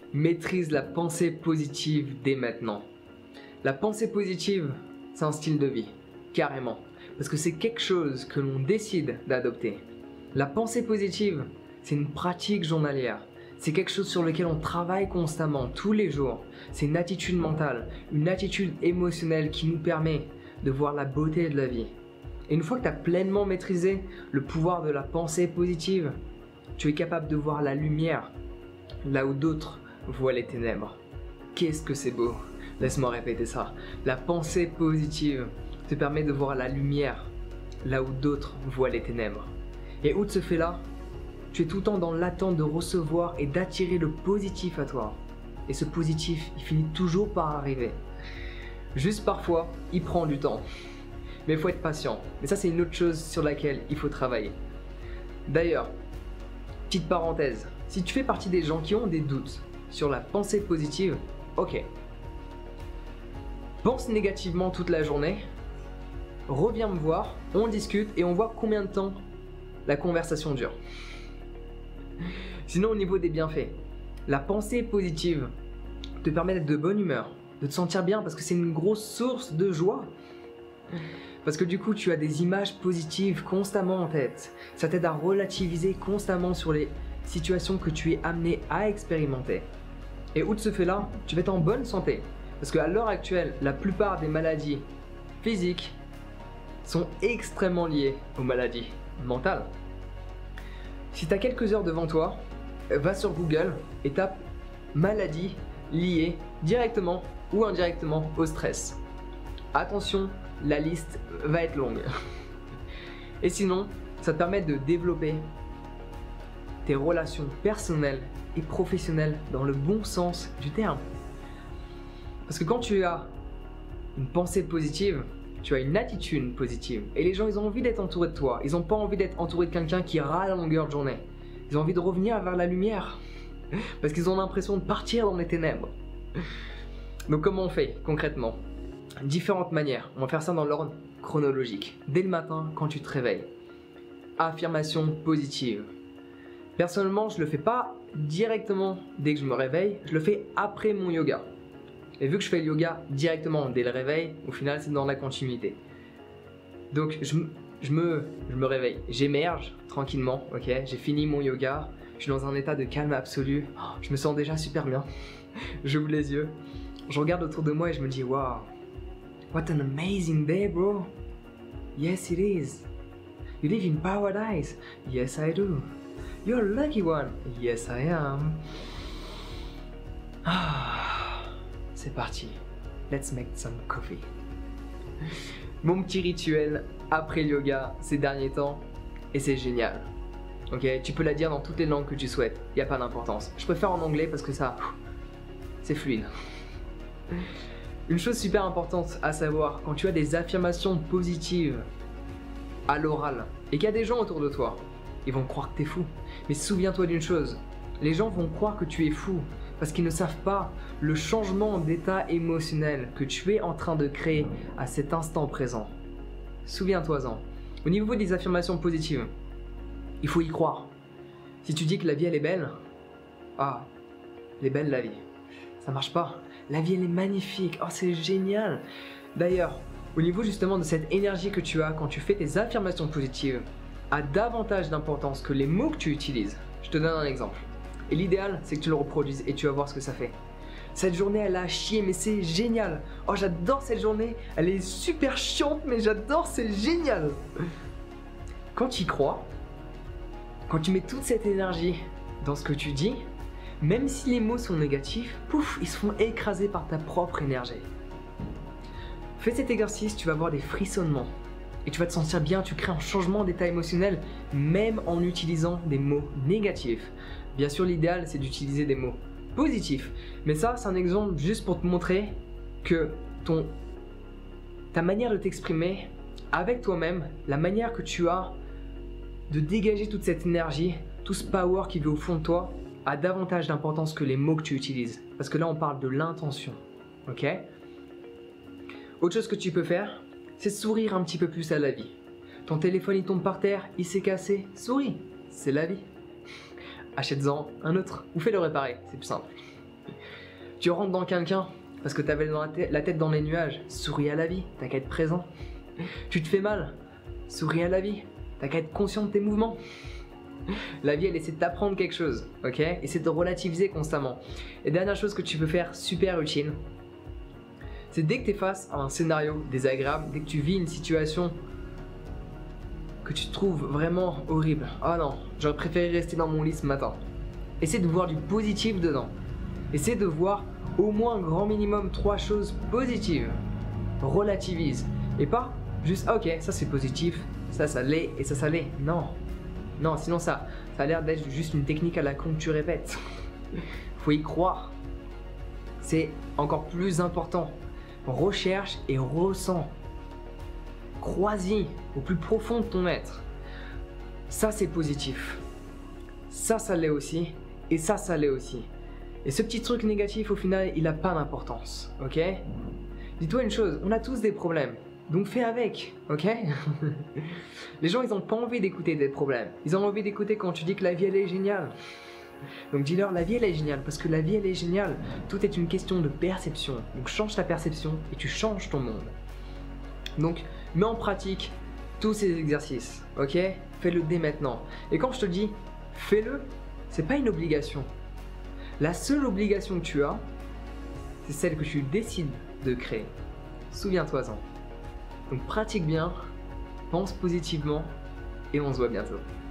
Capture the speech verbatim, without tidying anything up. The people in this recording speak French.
Maîtrise la pensée positive dès maintenant. La pensée positive, c'est un style de vie, carrément. Parce que c'est quelque chose que l'on décide d'adopter. La pensée positive, c'est une pratique journalière. C'est quelque chose sur lequel on travaille constamment, tous les jours. C'est une attitude mentale, une attitude émotionnelle qui nous permet de voir la beauté de la vie. Et une fois que tu as pleinement maîtrisé le pouvoir de la pensée positive, tu es capable de voir la lumière là où d'autres voient les ténèbres. Qu'est-ce que c'est beau! Laisse-moi répéter ça. La pensée positive te permet de voir la lumière là où d'autres voient les ténèbres. Et outre ce fait-là, tu es tout le temps dans l'attente de recevoir et d'attirer le positif à toi. Et ce positif, il finit toujours par arriver. Juste parfois, il prend du temps. Mais il faut être patient. Mais ça, c'est une autre chose sur laquelle il faut travailler. D'ailleurs, petite parenthèse, si tu fais partie des gens qui ont des doutes sur la pensée positive, ok. Pense négativement toute la journée, reviens me voir, on discute et on voit combien de temps la conversation dure. Sinon, au niveau des bienfaits, la pensée positive te permet d'être de bonne humeur, de te sentir bien parce que c'est une grosse source de joie. Parce que du coup, tu as des images positives constamment en tête. Ça t'aide à relativiser constamment sur les situations que tu es amené à expérimenter. Et outre ce fait-là, tu vas être en bonne santé. Parce qu'à l'heure actuelle, la plupart des maladies physiques sont extrêmement liées aux maladies mentales. Si tu as quelques heures devant toi, va sur Google et tape maladie liée directement ou indirectement au stress. Attention, la liste va être longue. Et sinon, ça te permet de développer tes relations personnelles et professionnelles dans le bon sens du terme. Parce que quand tu as une pensée positive, tu as une attitude positive. Et les gens, ils ont envie d'être entourés de toi. Ils n'ont pas envie d'être entourés de quelqu'un qui râle à longueur de journée. Ils ont envie de revenir vers la lumière. Parce qu'ils ont l'impression de partir dans les ténèbres. Donc comment on fait concrètement? Différentes manières. On va faire ça dans l'ordre chronologique. Dès le matin, quand tu te réveilles. Affirmation positive. Personnellement, je le fais pas directement dès que je me réveille. Je le fais après mon yoga. Et vu que je fais le yoga directement dès le réveil, au final, c'est dans la continuité. Donc, je, je, me, je me réveille. J'émerge tranquillement, ok? J'ai fini mon yoga. Je suis dans un état de calme absolu. Oh, je me sens déjà super bien. J'ouvre les yeux. Je regarde autour de moi et je me dis, wow, what an amazing day, bro. Yes, it is. You live in paradise. Yes, I do. You're a lucky one. Yes, I am. Ah. C'est parti, let's make some coffee. Mon petit rituel après le yoga ces derniers temps, et c'est génial. Ok, tu peux la dire dans toutes les langues que tu souhaites, il n'y a pas d'importance. Je préfère en anglais parce que ça, c'est fluide. Une chose super importante à savoir, quand tu as des affirmations positives à l'oral, et qu'il y a des gens autour de toi, ils vont croire que tu es fou. Mais souviens-toi d'une chose, les gens vont croire que tu es fou, parce qu'ils ne savent pas le changement d'état émotionnel que tu es en train de créer à cet instant présent. Souviens-toi-en. Au niveau des affirmations positives, il faut y croire. Si tu dis que la vie elle est belle, ah, elle est belle la vie. Ça marche pas. La vie elle est magnifique. Oh, c'est génial. D'ailleurs, au niveau justement de cette énergie que tu as quand tu fais tes affirmations positives, a davantage d'importance que les mots que tu utilises. Je te donne un exemple. Et l'idéal, c'est que tu le reproduises et tu vas voir ce que ça fait. Cette journée, elle a chié, mais c'est génial. Oh, j'adore cette journée. Elle est super chiante, mais j'adore, c'est génial. Quand tu y crois, quand tu mets toute cette énergie dans ce que tu dis, même si les mots sont négatifs, pouf, ils se font écraser par ta propre énergie. Fais cet exercice, tu vas avoir des frissonnements. Et tu vas te sentir bien, tu crées un changement d'état émotionnel, même en utilisant des mots négatifs. Bien sûr, l'idéal, c'est d'utiliser des mots positifs. Mais ça, c'est un exemple juste pour te montrer que ton, ta manière de t'exprimer avec toi-même, la manière que tu as de dégager toute cette énergie, tout ce power qui vit au fond de toi, a davantage d'importance que les mots que tu utilises. Parce que là, on parle de l'intention. Ok? Autre chose que tu peux faire, c'est sourire un petit peu plus à la vie. Ton téléphone, il tombe par terre, il s'est cassé, souris, c'est la vie. Achète-en un autre ou fais-le réparer, c'est plus simple. Tu rentres dans quelqu'un parce que tu avais la tête dans les nuages, souris à la vie, t'as qu'à être présent. Tu te fais mal, souris à la vie, t'as qu'à être conscient de tes mouvements. La vie, elle essaie de t'apprendre quelque chose, ok? Essaie de relativiser constamment. Et dernière chose que tu peux faire super utile, c'est dès que tu es face à un scénario désagréable, dès que tu vis une situation que tu trouves vraiment horrible. Ah non, j'aurais préféré rester dans mon lit ce matin. Essaie de voir du positif dedans. Essaie de voir au moins un grand minimum trois choses positives. Relativise. Et pas juste, ah, ok, ça c'est positif, ça ça l'est et ça ça l'est. Non. Non, sinon ça, ça a l'air d'être juste une technique à la con que tu répètes. Faut y croire. C'est encore plus important. Recherche et ressens. Crois-y au plus profond de ton être. Ça c'est positif. Ça, ça l'est aussi. Et ça, ça l'est aussi. Et ce petit truc négatif, au final, il n'a pas d'importance. Ok? Dis-toi une chose, on a tous des problèmes. Donc fais avec, ok? Les gens, ils n'ont pas envie d'écouter des problèmes. Ils ont envie d'écouter quand tu dis que la vie, elle est géniale. Donc dis-leur, la vie, elle est géniale, parce que la vie, elle est géniale. Tout est une question de perception. Donc change ta perception et tu changes ton monde. Donc, mets en pratique tous ces exercices, ok? Fais-le dès maintenant. Et quand je te dis, fais-le, c'est pas une obligation. La seule obligation que tu as, c'est celle que tu décides de créer. Souviens-toi-en. Donc pratique bien, pense positivement et on se voit bientôt.